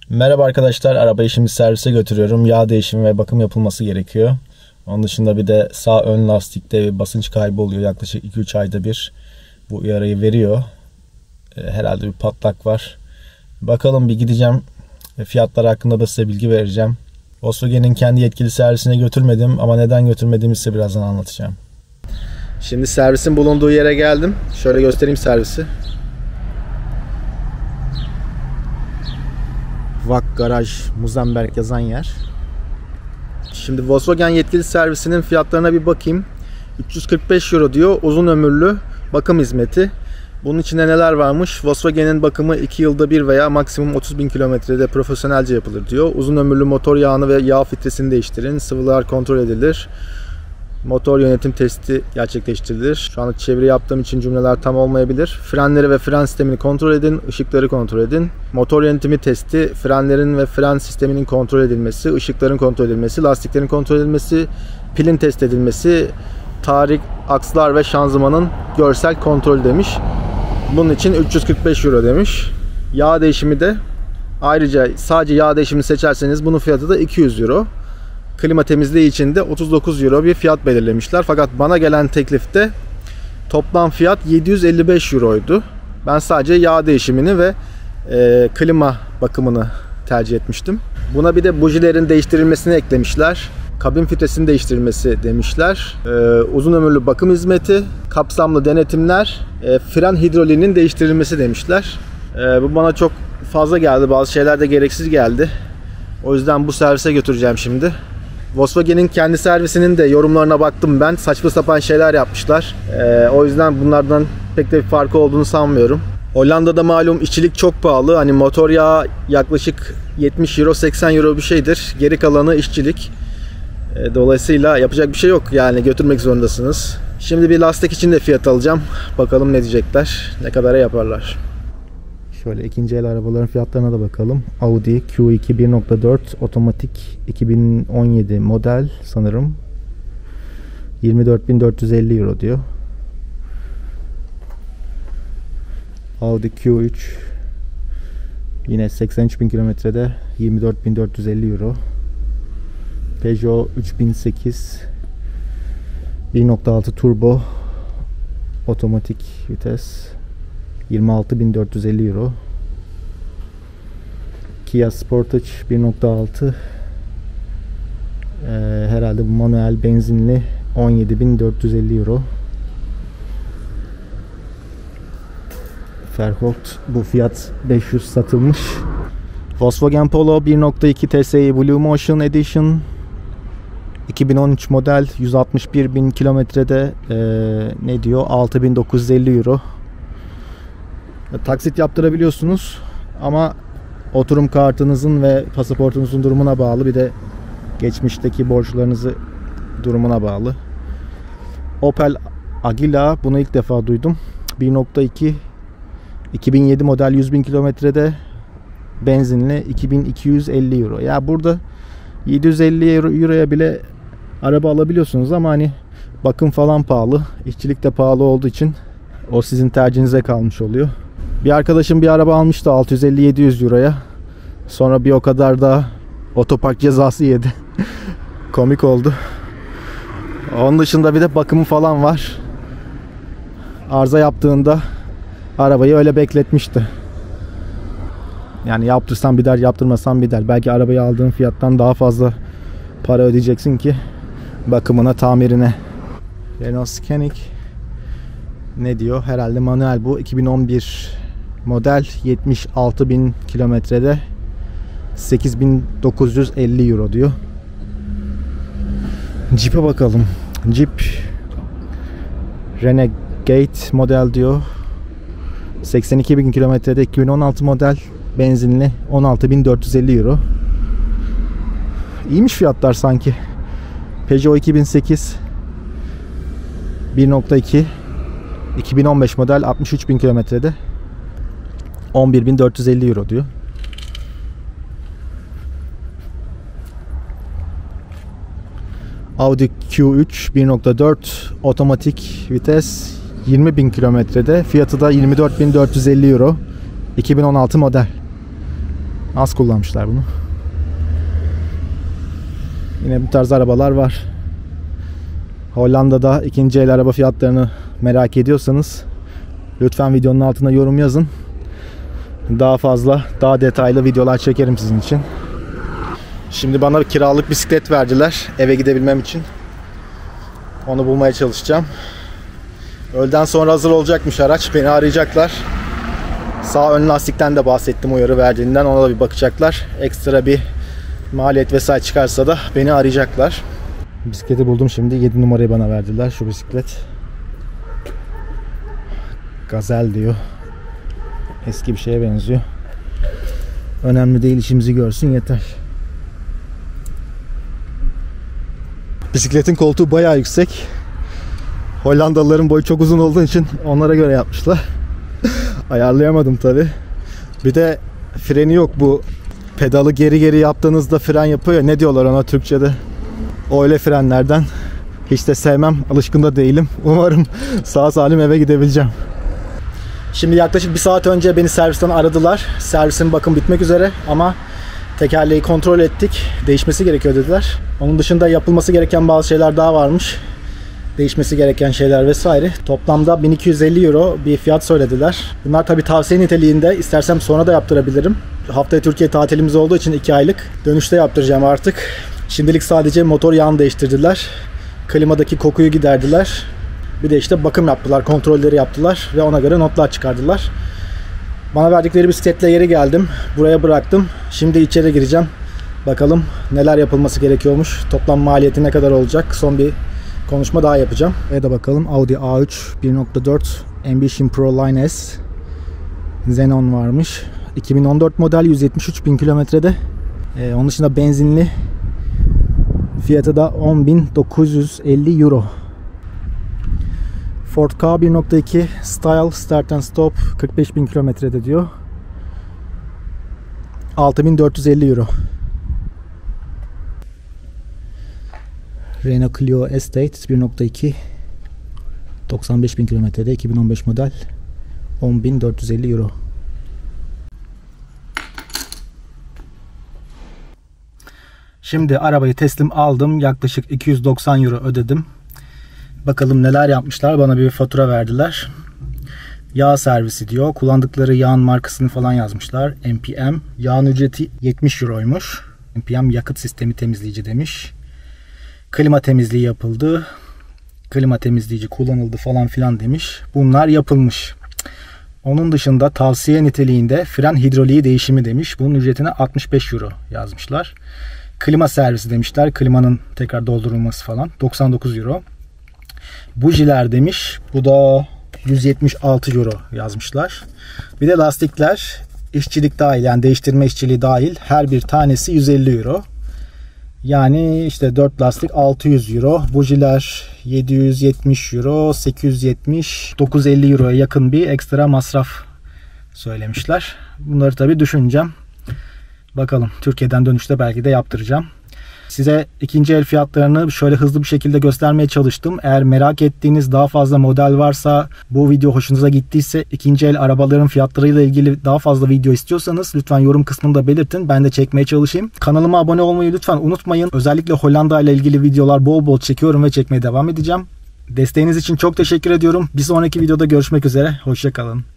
Merhaba arkadaşlar, arabayı şimdi servise götürüyorum. Yağ değişimi ve bakım yapılması gerekiyor. Onun dışında bir de sağ ön lastikte bir basınç kaybı oluyor. Yaklaşık 2-3 ayda bir bu uyarıyı veriyor. Herhalde bir patlak var. Bakalım, bir gideceğim. Fiyatlar hakkında da size bilgi vereceğim. Volkswagen'in kendi yetkili servisine götürmedim ama neden götürmediğimi size birazdan anlatacağım. Şimdi servisin bulunduğu yere geldim. Şöyle göstereyim servisi. VAK Garaj Muzemberg yazan yer. Şimdi Volkswagen yetkili servisinin fiyatlarına bir bakayım. 345 euro diyor. Uzun ömürlü bakım hizmeti. Bunun içinde neler varmış? Volkswagen'in bakımı 2 yılda bir veya maksimum 30.000 kilometrede profesyonelce yapılır diyor. Uzun ömürlü motor yağını ve yağ filtresini değiştirin. Sıvılar kontrol edilir. Motor yönetim testi gerçekleştirilir. Şu anda çeviri yaptığım için cümleler tam olmayabilir. Frenleri ve fren sistemini kontrol edin. Işıkları kontrol edin. Motor yönetimi testi, frenlerin ve fren sisteminin kontrol edilmesi, ışıkların kontrol edilmesi, lastiklerin kontrol edilmesi, pilin test edilmesi, tarik, akslar ve şanzımanın görsel kontrol demiş. Bunun için 345 euro demiş. Yağ değişimi de ayrıca sadece yağ değişimini seçerseniz bunun fiyatı da 200 euro. Klima temizliği için de 39 euro bir fiyat belirlemişler. Fakat bana gelen teklifte toplam fiyat 755 euroydu. Ben sadece yağ değişimini ve klima bakımını tercih etmiştim. Buna bir de bujilerin değiştirilmesini eklemişler. Kabin filtresinin değiştirilmesi demişler. Uzun ömürlü bakım hizmeti, kapsamlı denetimler, fren hidroliğinin değiştirilmesi demişler. Bu bana çok fazla geldi. Bazı şeyler de gereksiz geldi. O yüzden bu servise götüreceğim şimdi. Volkswagen'in kendi servisinin de yorumlarına baktım ben. Saçma sapan şeyler yapmışlar. O yüzden bunlardan pek de bir farkı olduğunu sanmıyorum. Hollanda'da malum işçilik çok pahalı. Hani motor yağı yaklaşık 70 euro 80 euro bir şeydir. Geri kalanı işçilik. Dolayısıyla yapacak bir şey yok. Yani götürmek zorundasınız. Şimdi bir lastik için de fiyat alacağım. Bakalım ne diyecekler. Ne kadara yaparlar. Şöyle ikinci el arabaların fiyatlarına da bakalım. Audi Q2 1.4 otomatik 2017 model sanırım. 24.450 euro diyor. Audi Q3 yine 83.000 kilometrede 24.450 euro. Peugeot 3008 1.6 turbo otomatik vites 26.450 euro. Kia Sportage 1.6 herhalde bu manuel benzinli 17.450 euro. Fairholt bu fiyat 500 satılmış. Volkswagen Polo 1.2 TSI Blue Motion Edition 2013 model 161.000 kilometrede ne diyor 6.950 euro. Taksit yaptırabiliyorsunuz ama oturum kartınızın ve pasaportunuzun durumuna bağlı, bir de geçmişteki borçlarınızı durumuna bağlı. Opel Agila, bunu ilk defa duydum. 1.2 2007 model 100.000 kilometrede benzinli 2250 euro. Ya burada 750 euroya bile araba alabiliyorsunuz ama hani bakım falan pahalı, işçilik de pahalı olduğu için o sizin tercihinize kalmış oluyor. Bir arkadaşım bir araba almıştı 650-700 euroya. Sonra bir o kadar da otopark cezası yedi. Komik oldu. Onun dışında bir de bakımı falan var. Arıza yaptığında arabayı öyle bekletmişti. Yani yaptırsan bir der, yaptırmasan bir der. Belki arabayı aldığın fiyattan daha fazla para ödeyeceksin ki bakımına, tamirine. Renault Scenic ne diyor? Herhalde manuel bu. 2011 model 76.000 kilometrede 8.950 euro diyor. Jeep'e bakalım. Jeep Renegade model diyor. 82.000 kilometrede 2016 model benzinli 16.450 euro. İyiymiş fiyatlar sanki. Peugeot 2008 1.2 2015 model 63.000 kilometrede 11.450 euro diyor. Audi Q3 1.4 otomatik vites 20.000 kilometrede, fiyatı da 24.450 euro. 2016 model. Az kullanmışlar bunu. Yine bu tarz arabalar var. Hollanda'da ikinci el araba fiyatlarını merak ediyorsanız lütfen videonun altına yorum yazın. Daha fazla, daha detaylı videolar çekerim sizin için. Şimdi bana bir kiralık bisiklet verdiler eve gidebilmem için. Onu bulmaya çalışacağım. Öğleden sonra hazır olacakmış araç. Beni arayacaklar. Sağ ön lastikten de bahsettim uyarı verdiğinden. Ona da bir bakacaklar. Ekstra bir maliyet vesaire çıkarsa da beni arayacaklar. Bisikleti buldum şimdi. 7 numarayı bana verdiler. Şu bisiklet. Gazel diyor. Eski bir şeye benziyor. Önemli değil, işimizi görsün yeter. Bisikletin koltuğu bayağı yüksek. Hollandalıların boyu çok uzun olduğu için onlara göre yapmışlar. Ayarlayamadım tabi. Bir de freni yok, bu pedalı geri geri yaptığınızda fren yapıyor ya, ne diyorlar ona Türkçe'de? O öyle frenlerden. Hiç de sevmem, alışkın da değilim. Umarım sağ salim eve gidebileceğim. Şimdi yaklaşık bir saat önce beni servisten aradılar. Servisin bakım bitmek üzere ama tekerleği kontrol ettik. Değişmesi gerekiyor dediler. Onun dışında yapılması gereken bazı şeyler daha varmış. Değişmesi gereken şeyler vesaire. Toplamda 1250 euro bir fiyat söylediler. Bunlar tabii tavsiye niteliğinde. İstersem sonra da yaptırabilirim. Haftaya Türkiye tatilimiz olduğu için 2 aylık. Dönüşte yaptıracağım artık. Şimdilik sadece motor yağını değiştirdiler. Klimadaki kokuyu giderdiler. Bir de işte bakım yaptılar, kontrolleri yaptılar ve ona göre notlar çıkardılar. Bana verdikleri bisikletle geri geldim. Buraya bıraktım. Şimdi içeri gireceğim. Bakalım neler yapılması gerekiyormuş. Toplam maliyeti ne kadar olacak? Son bir konuşma daha yapacağım. Ve de bakalım Audi A3 1.4 Ambition Pro Line S Xenon varmış. 2014 model, 173.000 kilometrede. Onun dışında benzinli. Fiyatı da 10.950 euro. Ford Ka 1.2 Style Start and Stop 45.000 kilometrede diyor. 6.450 euro. Renault Clio Estate 1.2 95.000 kilometrede, 2015 model, 10.450 euro. Şimdi arabayı teslim aldım. Yaklaşık 290 euro ödedim. Bakalım neler yapmışlar. Bana bir fatura verdiler. Yağ servisi diyor. Kullandıkları yağın markasını falan yazmışlar. MPM. Yağın ücreti 70 euroymuş. MPM yakıt sistemi temizleyici demiş. Klima temizliği yapıldı. Klima temizleyici kullanıldı falan filan demiş. Bunlar yapılmış. Onun dışında tavsiye niteliğinde fren hidroliği değişimi demiş. Bunun ücretine 65 euro yazmışlar. Klima servisi demişler. Klimanın tekrar doldurulması falan. 99 euro. Bujiler demiş. Bu da 176 euro yazmışlar. Bir de lastikler, işçilik dahil, yani değiştirme işçiliği dahil, her bir tanesi 150 euro. Yani işte 4 lastik 600 euro. Bujiler 770 euro, 870, 950 euroya yakın bir ekstra masraf söylemişler. Bunları tabii düşüneceğim. Bakalım, Türkiye'den dönüşte belki de yaptıracağım. Size ikinci el fiyatlarını şöyle hızlı bir şekilde göstermeye çalıştım. Eğer merak ettiğiniz daha fazla model varsa, bu video hoşunuza gittiyse, ikinci el arabaların fiyatlarıyla ilgili daha fazla video istiyorsanız lütfen yorum kısmında belirtin. Ben de çekmeye çalışayım. Kanalıma abone olmayı lütfen unutmayın. Özellikle Hollanda ile ilgili videolar bol bol çekiyorum ve çekmeye devam edeceğim. Desteğiniz için çok teşekkür ediyorum. Bir sonraki videoda görüşmek üzere. Hoşça kalın.